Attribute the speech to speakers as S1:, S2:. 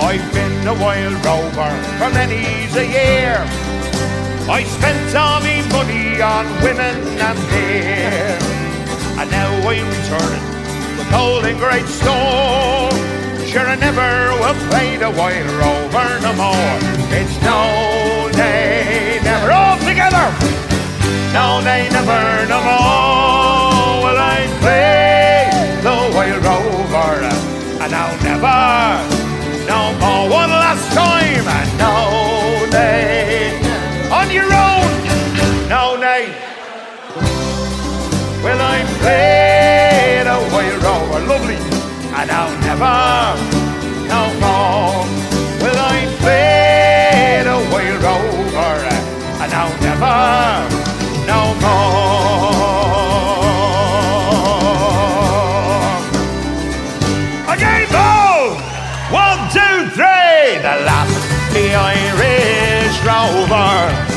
S1: I've been a wild rover for many's a year. I spent all me money on women and beer, and now I'm returning with gold in great store. Sure, I never will play the wild rover no more. It's no, they never, all together. No, they never no more will I play the wild rover, and I'll never no more. One last time, and no, they on your own. No, they will I play the wild rover, lovely, and I'll never no more will I play the wild rover, and I'll never no more. Again, ball! 1, 2, 3. The last, the Irish rover.